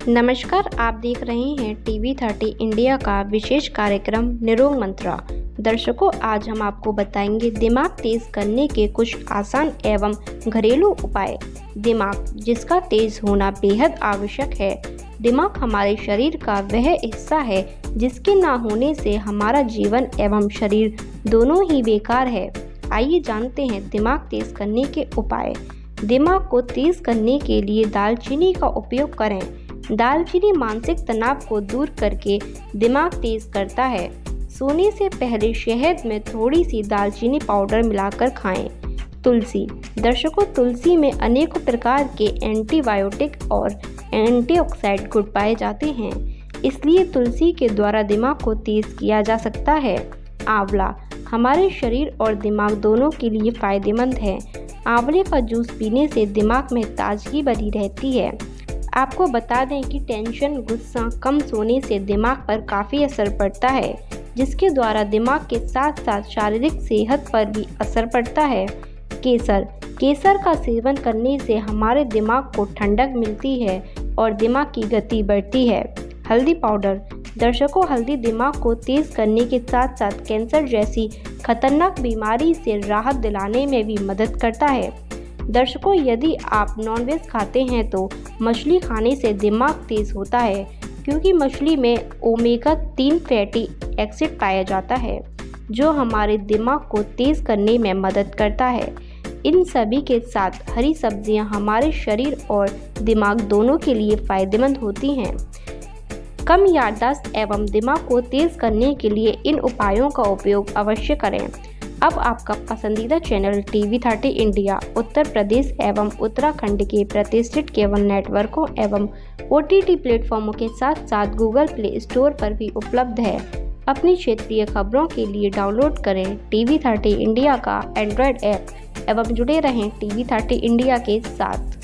नमस्कार, आप देख रहे हैं टीवी 30 इंडिया का विशेष कार्यक्रम निरोग मंत्रा। दर्शकों, आज हम आपको बताएंगे दिमाग तेज करने के कुछ आसान एवं घरेलू उपाय। दिमाग जिसका तेज होना बेहद आवश्यक है। दिमाग हमारे शरीर का वह हिस्सा है जिसके ना होने से हमारा जीवन एवं शरीर दोनों ही बेकार है। आइए जानते हैं दिमाग तेज करने के उपाय। दिमाग को तेज करने के लिए दालचीनी का उपयोग करें। दालचीनी मानसिक तनाव को दूर करके दिमाग तेज करता है। सोने से पहले शहद में थोड़ी सी दालचीनी पाउडर मिलाकर खाएं। तुलसी। दर्शकों, तुलसी में अनेकों प्रकार के एंटीबायोटिक और एंटीऑक्सीडेंट गुण पाए जाते हैं, इसलिए तुलसी के द्वारा दिमाग को तेज किया जा सकता है। आंवला हमारे शरीर और दिमाग दोनों के लिए फायदेमंद है। आंवले का जूस पीने से दिमाग में ताजगी बनी रहती है। आपको बता दें कि टेंशन, गुस्सा, कम सोने से दिमाग पर काफ़ी असर पड़ता है, जिसके द्वारा दिमाग के साथ साथ शारीरिक सेहत पर भी असर पड़ता है। केसर का सेवन करने से हमारे दिमाग को ठंडक मिलती है और दिमाग की गति बढ़ती है। हल्दी पाउडर। दर्शकों, हल्दी दिमाग को तेज करने के साथ साथ कैंसर जैसी खतरनाक बीमारी से राहत दिलाने में भी मदद करता है। दर्शकों, यदि आप नॉनवेज खाते हैं तो मछली खाने से दिमाग तेज होता है, क्योंकि मछली में ओमेगा 3 फैटी एसिड पाया जाता है, जो हमारे दिमाग को तेज करने में मदद करता है। इन सभी के साथ हरी सब्जियां हमारे शरीर और दिमाग दोनों के लिए फायदेमंद होती हैं। कम याददाश्त एवं दिमाग को तेज करने के लिए इन उपायों का उपयोग अवश्य करें। अब आपका पसंदीदा channel TV 30 India Uttar Pradesh एवं उत्तराखंड के प्रतिष्ठित केबल नेटवर्कों एवं OTT प्लेटफॉर्मों के साथ साथ गूगल प्ले स्टोर पर भी उपलब्ध है। अपनी क्षेत्रीय खबरों के लिए डाउनलोड करें टीवी 30 इंडिया का एंड्रॉयड ऐप एवं जुड़े रहें टीवी 30 इंडिया के साथ।